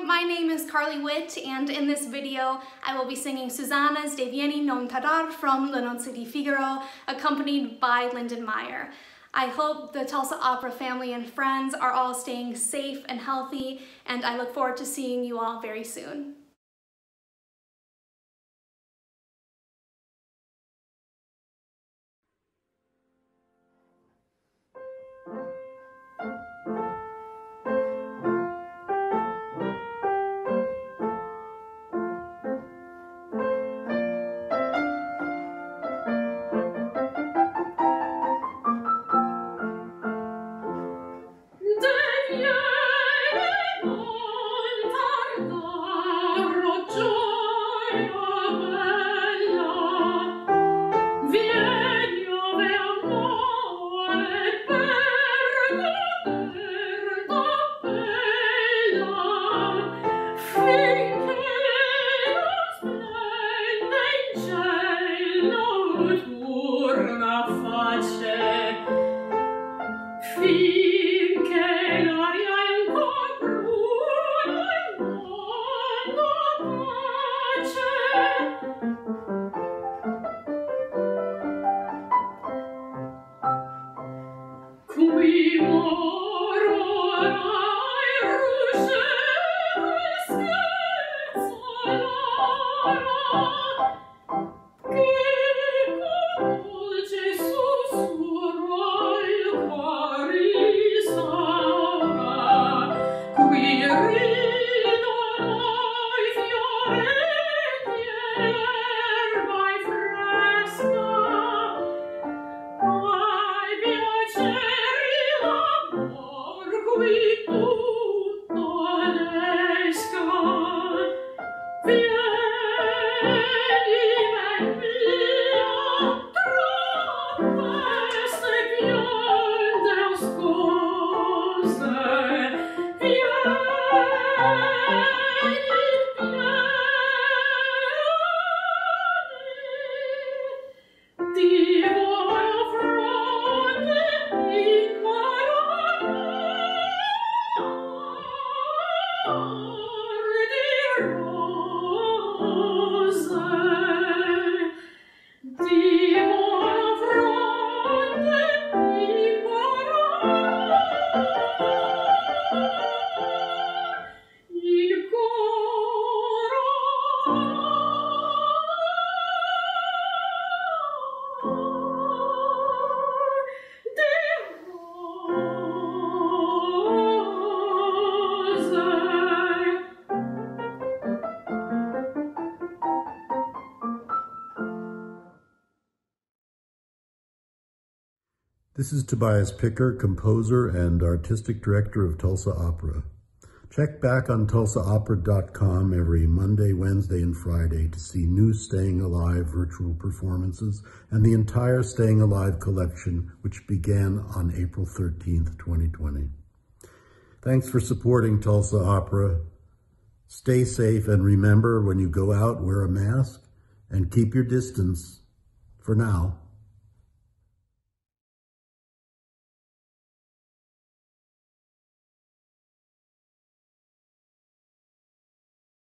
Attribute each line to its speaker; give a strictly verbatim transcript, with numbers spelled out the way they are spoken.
Speaker 1: my name is Karlye Whitt, and in this video I will be singing Susanna's De Vieni non tardar from Le Nozze di Figaro, accompanied by Lyndon Meyer. I hope the Tulsa Opera family and friends are all staying safe and healthy, and I look forward to seeing you all very soon.
Speaker 2: This is Tobias Picker, composer and artistic director of Tulsa Opera. Check back on tulsa opera dot com every Monday, Wednesday, and Friday to see new Staying Alive virtual performances and the entire Staying Alive collection, which began on April thirteenth, twenty twenty. Thanks for supporting Tulsa Opera. Stay safe, and remember, when you go out, wear a mask and keep your distance for now.